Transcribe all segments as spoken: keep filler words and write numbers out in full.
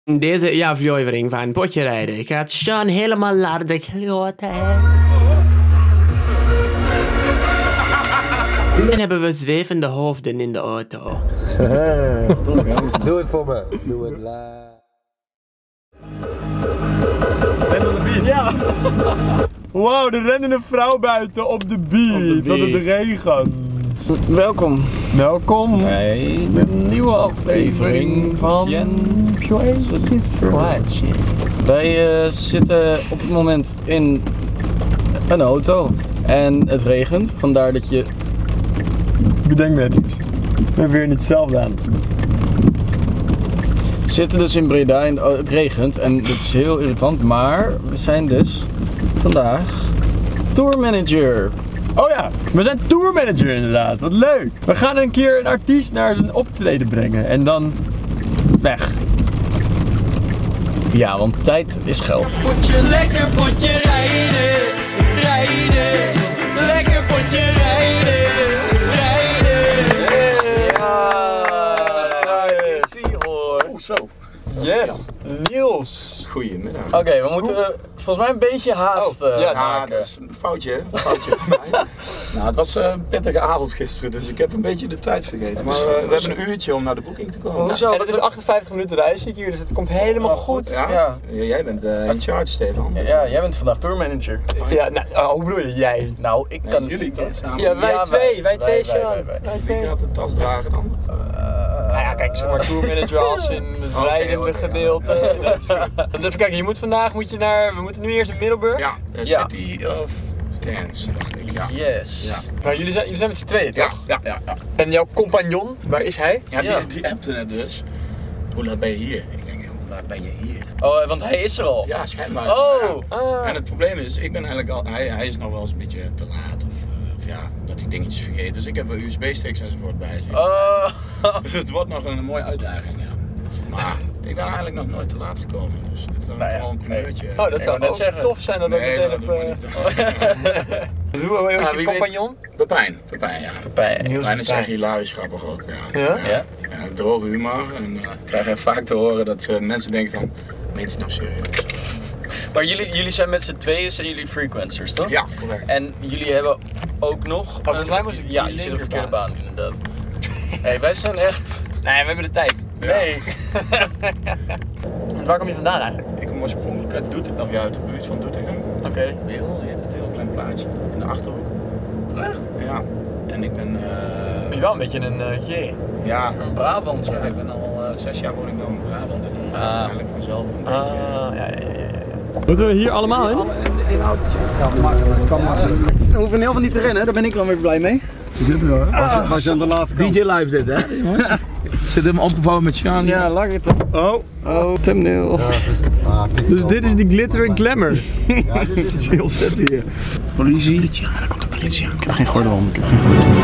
In deze aflevering van Potje Rijden gaat Sean helemaal naar de klote. En hebben we zwevende hoofden in de auto. Doe het voor me. Doe het la. Ren op de beat. Ja. Wow, er rent een vrouw buiten op de beat. Want het regent. Welkom. Welkom bij bij een nieuwe aflevering van Watch. Wij uh, zitten op het moment in een auto en het regent, vandaar dat je... Bedenk net iets. We hebben weer niet hetzelfde aan. We zitten dus in Breda en het regent en dat is heel irritant, maar we zijn dus vandaag tourmanager. Oh ja, we zijn tourmanager inderdaad, wat leuk! We gaan een keer een artiest naar een optreden brengen en dan weg. Ja, want tijd is geld. Potje, lekker potje rijden, rijden, lekker potje rijden, rijden. Ja, ik zie hoor. Oeh, zo. Yes, Niels. Goedemiddag. Oké, okay, we moeten uh, volgens mij een beetje haast uh, oh, ja, ja, dat is een foutje, een foutje van mij. Nou, het was een pittige avond gisteren, dus ik heb een beetje de tijd vergeten. Maar uh, we hebben een uurtje om naar de boeking te komen. Hoezo? Nou, en het is achtenvijftig minuten reis hier, dus het komt helemaal goed. Ja? Ja. Jij bent uh, in charge, Stefan. Dus ja, jij bent vandaag tourmanager. Ja, nou, oh, hoe bedoel je jij? Nou, ik nee, kan... jullie toch samen? Ja, wij ja, twee, wij, wij twee, wij, Sean. Wij, wij, wij. Wie gaat de tas dragen dan? Uh, nou ja, kijk, zeg maar tourmanager als in het okay, rijdende okay, gedeelte. Ja, even kijken, je moet vandaag moet je naar, we moeten nu eerst in Middelburg. Ja, uh, ja. City of Dance, dacht ik. Ja. Yes. Ja. Maar jullie zijn, jullie zijn met z'n tweeën, Ja, toch? ja, ja, ja. En jouw compagnon, waar is hij? Ja, die, Ja. die appte net dus. Hoe laat ben je hier? Ik denk, hoe laat ben je hier? Oh, want hij is er al. Ja, schijnbaar. Oh. Ja. Ah. En het probleem is, ik ben eigenlijk al, hij, hij is nog wel eens een beetje te laat of, uh, of ja, dat hij dingetjes vergeet. Dus ik heb een U S B-sticks enzovoort bij zich. Oh. Dus het wordt nog een mooie uitdaging, ja. Maar ik ben eigenlijk nog nooit te laat gekomen, dus dit is dan Nou ja, wel een primeurtje. Oh, dat zou net ook zeggen. tof zijn dat Nee, ook dat meteen doen op... we Uh... Hoe heet Ja, je wie compagnon? Pepijn, Pepijn, ja. Pepijn. Pepijn is echt hilarisch grappig ook, ja. Ja? Ja? Ja, droge humor en uh, ik krijg er vaak te horen dat uh, mensen denken van, meent hij nou serieus? Maar jullie, jullie zijn met z'n tweeën, zijn jullie frequencers, toch? Ja, correct. En jullie hebben ook nog... Oh, volgens mij moest ik Ja, die je zit op de verkeerde linkerbaan. baan inderdaad. Hey, wij zijn echt... Nee, we hebben de tijd. Nee. Waar kom je vandaan eigenlijk? Ik kom oorspronkelijk uit Doetinchem, of ja, uit de buurt van Doetinchem. Oké. Okay. Weel heet het, een heel klein plaatsje, in de Achterhoek. Echt? Ja, en ik ben... Uh, Ben je wel een beetje een uh, G? Ja, Een Brabant, ja, ik ben al uh, zes jaar woon ik nu in Brabant en dan gaat het Ah. eigenlijk vanzelf een Ah, beetje... ja, ja, ja, ja. Moeten we hier allemaal in? We hoeven heel veel niet te rennen, daar ben ik dan weer blij mee. Dit wel, hè? Wij zijn de laatste kant. D J Live dit, hè jongens? Zit hem opgevouwen met Sean. Ja, lang het op. Oh, Oh, thumbnail. Ja, dus, ah, dus dit is die glitter en glamour. ja, dit is Heel zet hier. Politie. Politie aan, daar komt de politie aan. Ik heb geen gordel om, ik heb geen gordel om.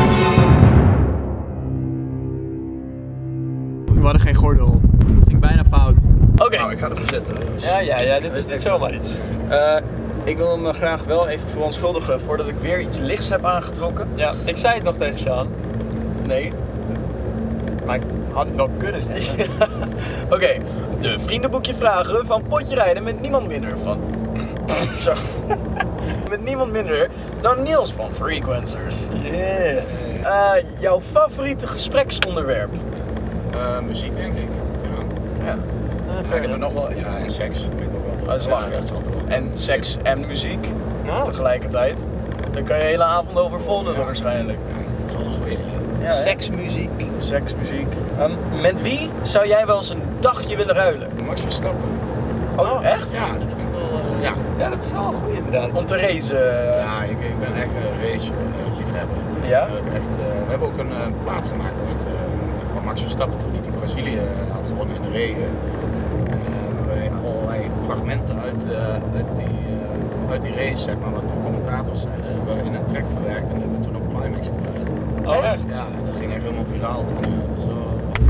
We hadden geen gordel. Het ging bijna fout. Oké. Oké. Nou, ik ga ervoor zitten. Dus Ja, ja, ja, dit is niet zomaar iets. Uh, ik wil me graag wel even verontschuldigen voordat ik weer iets lichts heb aangetrokken. Ja, ik zei het nog tegen Sean, Nee. maar ik had het wel kunnen zeggen. Oké, okay. De vriendenboekje vragen van Potje Rijden met niemand minder van... Zo. Met niemand minder dan Niels van Frequencers. Yes. Uh, jouw favoriete gespreksonderwerp? Uh, muziek denk ik. Ja. Ja. Ja, ik heb er nog wel, ja, en seks vind ik ook wel tof. Dat is Ja, lachen. dat is altijd wel. En seks en muziek Nou, tegelijkertijd. Daar kan je de hele avond over vol lullen Ja. waarschijnlijk. Ja, dat is wel een goeie. Ja, hè? seksmuziek. Seks, muziek. Um, met wie zou jij wel eens een dagje willen ruilen? Max Verstappen. Oh, echt? Ja, dat vind ik wel, uh, ja. Ja, dat is wel een goeie inderdaad. Om te racen? Ja, ik, ik ben echt een race uh, liefhebber. Ja? Uh, echt, uh, we hebben ook een uh, plaat gemaakt ooit, uh, van Max Verstappen toen hij die Brazilië had gewonnen in de regen. Uh, we allerlei fragmenten uit, uh, uit, die, uh, uit die race, zeg maar, wat de commentators zeiden, hebben we in een track verwerkt en hebben we toen op Climax gedraaid. Oh, echt? Ja, dat ging echt helemaal viraal toen. Uh, zo.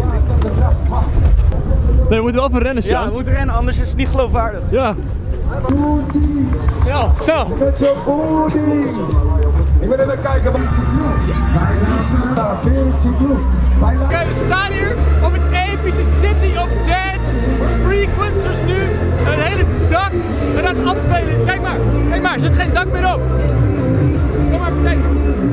Nee, we moeten wel even rennen, Sean. Ja, we moeten rennen, anders is het niet geloofwaardig. Ja. Ja, snel. met je booty. Ik wil even kijken wat... Oké, we staan hier op een epische City of Dance Frequencers nu een hele dak aan het afspelen. Kijk maar, kijk maar, er zit geen dak meer op. Kom maar even kijken.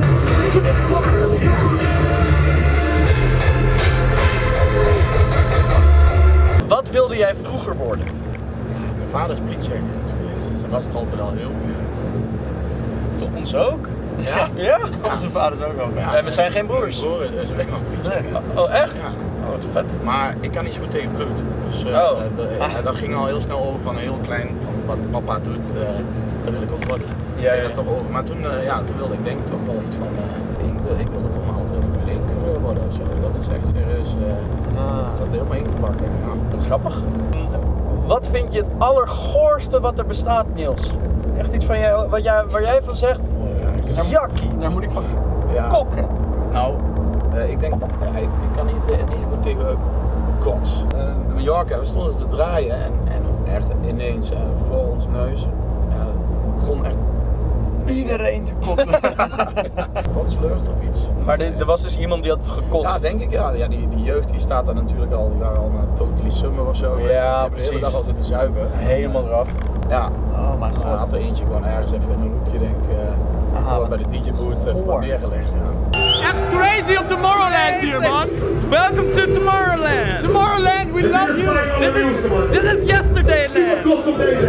Wat wilde jij vroeger worden? Ja, mijn vader is politieagent, dus dat was het altijd al heel goed. Ons ook? Ja? Ja? Onze vaders ook al. En we zijn geen broers. Mijn broer is ook nog politieagent. Nee. Oh, echt? Ja. Oh, wat vet. Maar ik kan niet zo goed tegen bloed. Dus uh, Oh. de- Ah. dat ging al heel snel over van heel klein, van wat papa doet, uh, dat wil ik ook worden. Ja, Ging ja. dat toch over. Maar toen, uh, ja, toen wilde ik denk ik toch wel iets van, uh, ik, wil- ik wilde voor mij altijd een Formule één coureur worden of zo. Dat is echt serieus, uh, Ah. dat zat er helemaal ingebakken. Ja. Wat grappig. Wat vind je het allergoorste wat er bestaat, Niels? Echt iets van jou, wat jij, waar jij van zegt? Ja, ik- Jakkie. Daar moet ik van ja. kokken. Nou, uh, ik denk, ja, ik, ik kan niet, uh, niet goed tegen kots. Uh, in Mallorca, we stonden te draaien en, en echt ineens uh, voor ons neus uh, begon echt iedereen te kotten. Kotslucht of iets. Maar dit- er was dus iemand die had gekotst. Ja, denk ik ja. Ja die, die jeugd die staat daar natuurlijk al, die waren al naar Totally Summer of zo. geweest, dus die hebben de hele precies. dag al zitten zuipen. Helemaal eraf. Ja. Oh mijn Uh, had er eentje gewoon ergens even in een hoekje, denk ik, uh, Ah, voor bij de D J-boot uh, voor neergelegd. Ja. Echt crazy op Tomorrowland hier, man. Welcome to Tomorrowland. Tomorrowland, we love you. This is this is yesterday land.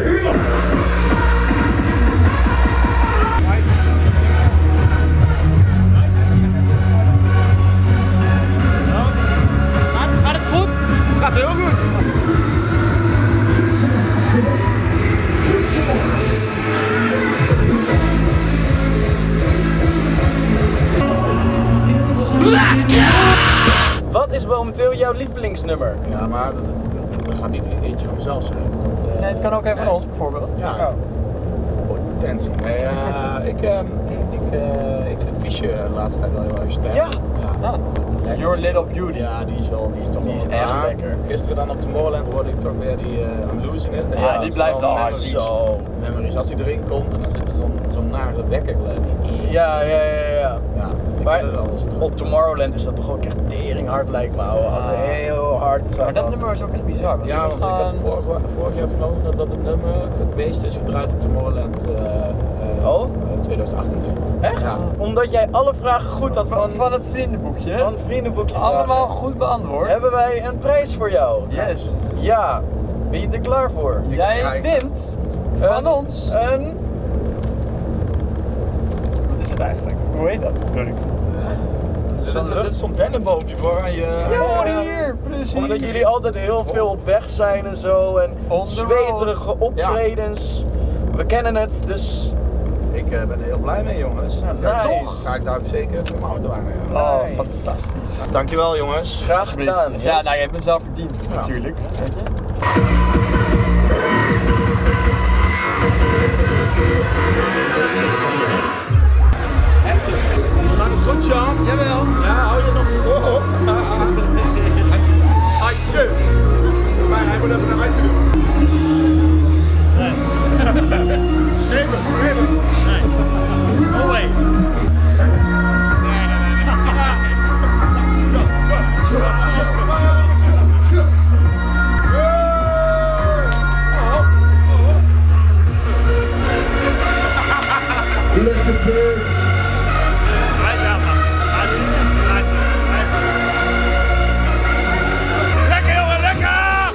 Gaat het goed? Gaat heel goed. Wat is momenteel jouw lievelingsnummer? Ja, maar dat, dat- dat gaat niet eentje van mezelf zijn. Dat, uh, Nee, het kan ook even van nee. ons bijvoorbeeld. Ja. Potentie. Nee, uh, ik, um, ik, uh, ik vind Fiesje de laatste tijd wel heel erg sterk. Ja. Ja. Ah, Lekker. Your Little Beauty. Ja, die is, wel, die is toch Die wel is echt maar lekker. Gisteren dan op Tomorrowland hoorde ik toch weer die uh, I'm Losing It. En Ja, dat die is blijft wel hard. memories. Zo. Memories. Als hij erin komt en dan zit er zo'n zo'n nare wekkergeluid in. Ja, ja, ja, ja. Ja, ik Maar vind het wel strak. op Tomorrowland is dat toch ook echt tering hard lijkt me, ouwe. Als het heel hard zou Maar dat gaan. nummer is ook echt bizar. Want Ja, het want was ik had gewoon- vorig, vorig jaar vernomen dat, dat het nummer het meeste is gedraaid op Tomorrowland uh, uh, Oh? uh, twintig achttien. Zeg maar. Echt? Ja. Omdat jij alle vragen goed had van, van, van het vriendenboekje. hè? van het vriendenboekje Allemaal vragen, goed beantwoord. hebben wij een prijs voor jou. Yes. Ja. Ben je er klaar voor? Jij Ja, ik- wint van Een- ons. Een... Wat is het eigenlijk? Hoe heet dat? Bedoel ik? Dit is, dit is zo'n dennenboompje voor aan je... Oh, hier, precies. Omdat jullie altijd heel veel op weg zijn en zo. En On the zweterige road. optredens. We kennen het, dus... Ik uh, ben er heel blij mee, jongens. Ja, Ga ik- nice. Ga ik daar ook zeker voor mijn auto aan. Ja. Oh, Nice. fantastisch. Dankjewel, jongens. Graag gedaan. Ja, Niels. nou, je hebt hem zelf verdiend, Ja. natuurlijk. Weet je? Gaat het goed, Sean? Jawel. Ja, hou je nog voor. Uitje. Maar hij moet even een uitje doen. Zeven, zeven. Oh, wait. Lekker, jongen, lekker!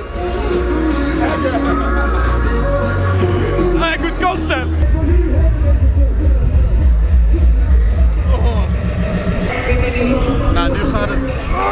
Hey, good concept! Nou, nu gaat het.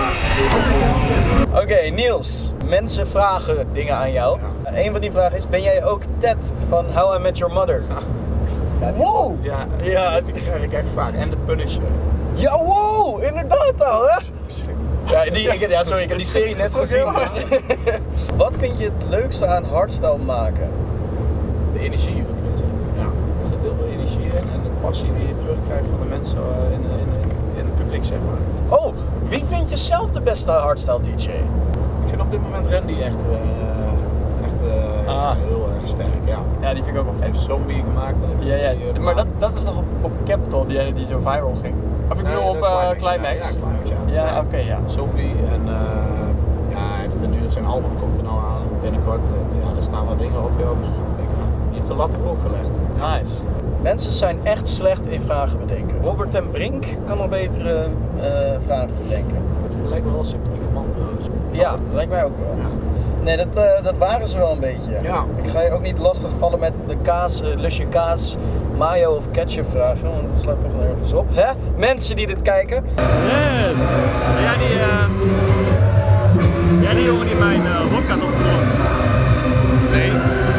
Oké, Niels. Mensen vragen dingen aan jou. Uh, een van die vragen is, ben jij ook Ted van How I Met Your Mother? Ja, die, Wow! ja, ja, die krijg ik echt vaak. En de Punisher. Ja, wow! Inderdaad al, hè? Ja, die, ik, ja, sorry, ik heb die serie net gezien. Dus. Wat vind je het leukste aan hardstyle maken? De energie wat erin zit. Ja. Er zit heel veel energie in en de passie die je terugkrijgt van de mensen uh, in, in, in, in het publiek, zeg maar. Oh, wie vind je zelf de beste hardstyle D J? Ik vind op dit moment Randy echt, uh, echt uh, Ah. ja, heel erg sterk. Ja. Ja, die vind ik ook wel Hij vet. heeft Zombie gemaakt. hè, Ja, ja. die, uh, Maar dat, plaat. dat was toch op, op Capitol, die ene die zo viral ging? Of ik bedoel Nee, op de uh, Ja, Climax? ja, Climax, ja. Ja, oké, ja. Zombie en uh, ja, hij heeft er nu, zijn album komt er nou aan. binnenkort, uh, ja, er staan wat dingen op, joh. Dus, ik, ja, die heeft de lat hoog gelegd. Nice. Mensen zijn echt slecht in vragen bedenken. Robert ten Brink kan nog betere uh, vragen bedenken. Het lijkt me wel een sympathieke man trouwens. Ja, dat lijkt mij ook wel. Ja. Nee, dat, uh, dat waren ze wel een beetje. Ja. Ik ga je ook niet lastig vallen met de kaas, uh, lusje kaas, mayo of ketchup vragen, want het slaat toch nergens op. Hè? Mensen die dit kijken. Yes. Ja, die, uh... ja, die jongen die mijn uh, vodka had opgenomen. Nee.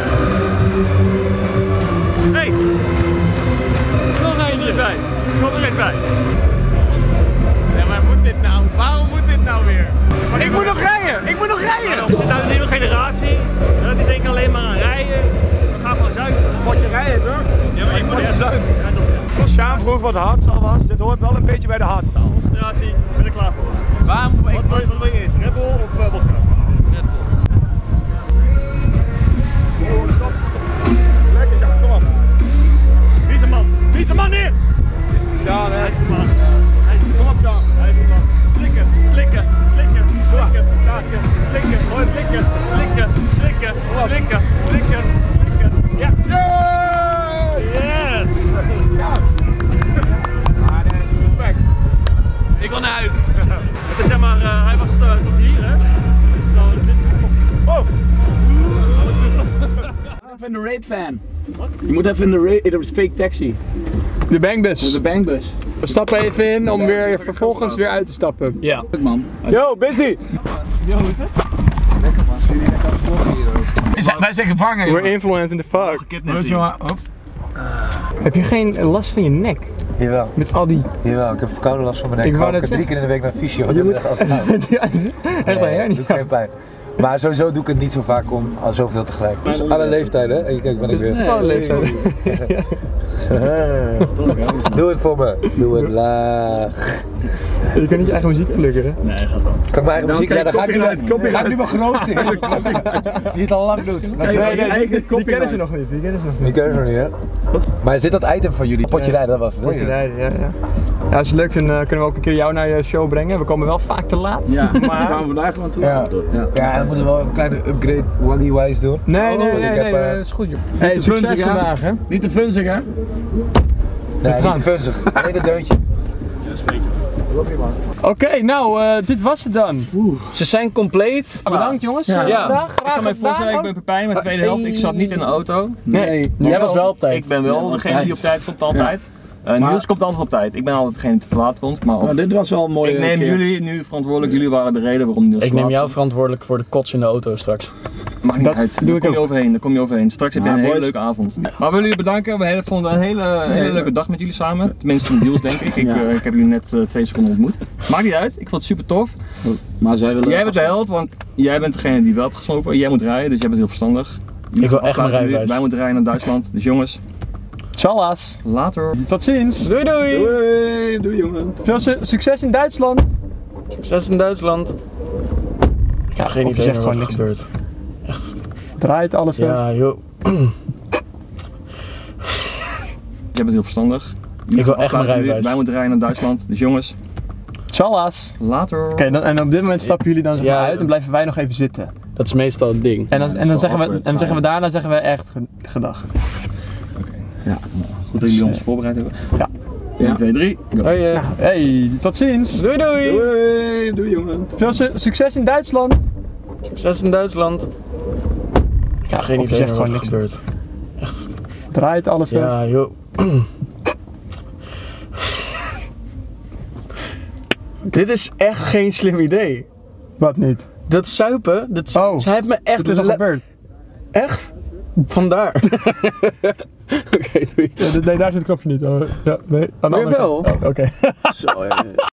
Hey! Nog een er eens bij. Kom er eens bij. Ja, maar moet dit nou? Waarom moet dit nou weer? Maar ik moet nog rijden! Ik moet nog rijden! We zitten nou in de nieuwe generatie. Uh, die denken alleen maar aan rijden. We gaan gewoon zuipen. Potje rijden toch? Ja, maar ik moet echt zuipen. Ja, toch. Sjaan vroeg wat de hardstyle was. Dit hoort wel een beetje bij de hardstyle. Concentratie, ik ben er klaar voor. Waarom? Wat, wat, wat wil je eerst? Red Bull of uh, vodka? Red Bull. Oh, stop, stop. Lekker Sjaan, kom op. Wie is de man? Wie is de man neer? Sjaan, hè? Hij is de man. Hij is, kom op Sjaan. Hij is de man. Slikken, slikken, slikken, slikken, slikken, slikken, mooi slikken, slikken, slikken, slikken, slikken, slikken. Ja. Yes! Ik wil naar huis. Het is zeg maar, uh, hij was uh, tot hier hè. Dus gewoon, dit is oh! Even in de rape van. Wat? Je moet even in de rape, in de fake taxi. De bangbus. De bangbus. We stappen even in om weer vervolgens weer uit te stappen. Ja. Goed man. Yo, busy! Yo, hoe is het? Lekker man. Jullie lekker aan het vloggen hier ook. Wij zijn gevangen. We're influenced in the fuck. Gekidnapt. Heb je geen last van je nek? Jawel, Met al die... jawel, ik heb koude last van mijn nek. Ik Ik wou ga net drie keer in de week naar fysio. want Je dat moet... doet echt altijd pijn. Echt bij Nee, her doet niet. geen pijn. Maar sowieso doe ik het niet zo vaak om al zoveel tegelijk. Dus alle leeftijden, hè? En kijk, ben ik weer. Dat is al een leeftijd. Doe het voor me. Doe het laag. Je kan niet je eigen muziek plukken, hè? Nee, gaat wel. Kan ik mijn eigen muziek? Ja, dan ga ik nu, ga ik nu mijn grootste hit plukken. Die het al lang doet. Maar Nee, nee, nee, nee, die, die kennen ze nog niet, die kennen ze nog niet. die kunnen we nog niet, hè? Maar is dit dat item van jullie? Potje rijden, dat was het. hè? Potje rijden, ja, ja. Ja, als je het leuk vindt, uh, kunnen we ook een keer jou naar je show brengen. We komen wel vaak te laat. Ja, maar... maar gaan we vandaag gewoon toe. Ja, ja, dan moeten we wel een kleine upgrade waggy-wise doen. Nee, nee, Oh, nee, ik nee, heb, nee, uh, dat is goed joh. Hey, te succes funzig, hè? vandaag hè. Niet te funzig hè? Nee, gaan. niet te funzig. Nee, dat deuntje. Oké, okay, nou, uh, dit was het dan. Ze zijn compleet. Bedankt jongens. Ja. Ja. Vandaag, Ik graag zal mij voorstellen, ik gedaan. ben Pepijn, mijn tweede helft. Ik zat niet in de auto. Nee, Jij was wel op tijd. Ik ben wel degene die op tijd komt, altijd. Uh, Maar- Niels komt altijd op tijd. Ik ben altijd degene die te laat komt. Maar op- Nou, dit was wel een mooie ik neem keer. jullie nu verantwoordelijk. Jullie waren de reden waarom Niels Ik te neem laat jou komt. verantwoordelijk voor de kots in de auto straks. Mag niet Dat uit. doe Daar ik kom je ook. overheen. Daar kom je overheen. Straks heb je Ah, een hele boys. leuke avond. Maar we willen jullie bedanken. We hele- vonden een hele, hele Nee. leuke dag met jullie samen. Tenminste met Niels denk ik. Ik, Ja. uh, ik heb jullie net uh, twee seconden ontmoet. Maakt niet uit. Ik vond het super tof. Maar zij willen... Jij bent de held, want jij bent degene die wel hebt geslopen. Jij moet rijden, dus jij bent heel verstandig. Ik wil echt mijn Jullie- rijbewijs. Wij moeten rijden naar Duitsland. Dus jongens, Tjallas. later. Tot ziens. Doei doei! Doei, doei jongen. Veel su- succes in Duitsland. Succes in Duitsland. Ik heb geen of je idee zegt meer wat gewoon er niks. gebeurt. Draait alles hè. Ja joh. Jij bent heel verstandig. Ik wil echt mijn Jullie- rijbewijs. Wij moeten rijden naar Duitsland. Dus jongens, Tjallas. later. Oké, dan- en op dit moment stappen jullie dan zeg maar Ja. uit en blijven wij nog even zitten. Dat is meestal het ding. En dan, en dan, zo zeggen, we, awkward, en dan zeggen we silence. daarna zeggen we echt ge- gedag. Goed dat jullie ons voorbereid hebben. Ja. één, twee, drie. Go. Hoi, eh. Hey, tot ziens. Doei doei! Doei, doei jongen. Veel su- succes in Duitsland. Succes in Duitsland. Ik heb geen of je idee zegt meer wat gewoon er niks. gebeurt. Draait alles hè. Ja joh. Dit is echt geen slim idee. Wat niet? Dat zuipen, dat, Oh. zij heeft me echt... Het is al le- gebeurd. Echt? Vandaar. Oké, doei. Ja, nee, daar zit het knopje niet. Oh, ja, nee, aan de Maar andere wel. kant. Oh, Oké. Zo, ja.